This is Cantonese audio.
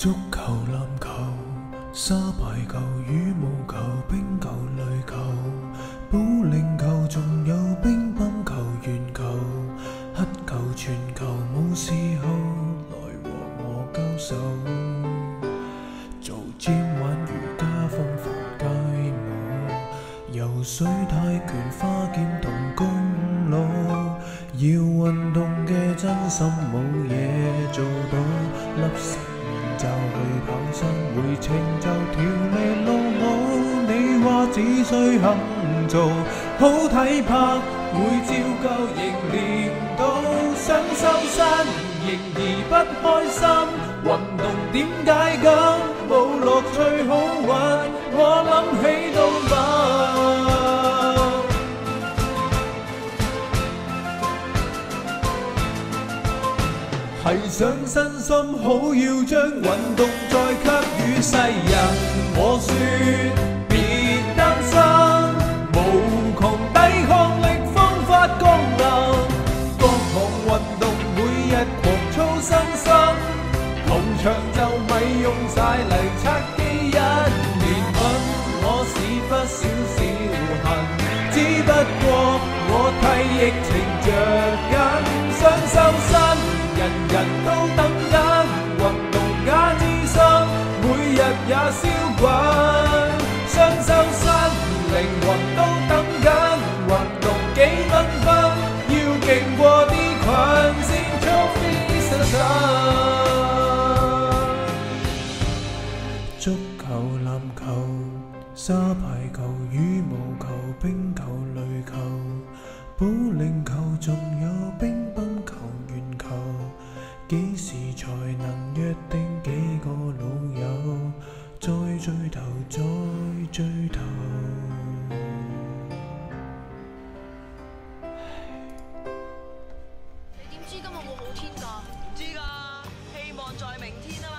足球、籃球、沙排球、羽毛球、冰球、壘球、保齡球，仲有乒乓球、圓球、黑球、傳球，冇時候來和我交手。做 gym 玩瑜伽、風帆街舞，游水、泰拳、花劍同公路，要運動嘅真心冇嘢做到，粒食麵就去跑山，回程就條命路好，你話只需肯做，好體魄會照舊仍練到，想收山仍然不開心，運動點解咁冇樂趣好玩，我諗起都猛。係想身心好，要將運動再給予世人。我說別擔心，無窮抵抗力方法功能，各項運動每日狂操身心，球場就咪用晒嚟測基因。憐憫我屎忽少少痕，只不過我替疫情着緊，想收身。人人都等緊運動假之心，每日也燒滾，想修身靈魂都等緊運動幾繽紛，要勁過啲群先速飛身身。足球、籃球、沙排球、羽毛球、冰球、壘球、保齡球，仲有乒乓球、圓球，幾時才能約定幾個老友，再聚頭，再聚頭。 你點知今日會好天㗎？ 唔知㗎，希望在明天啊！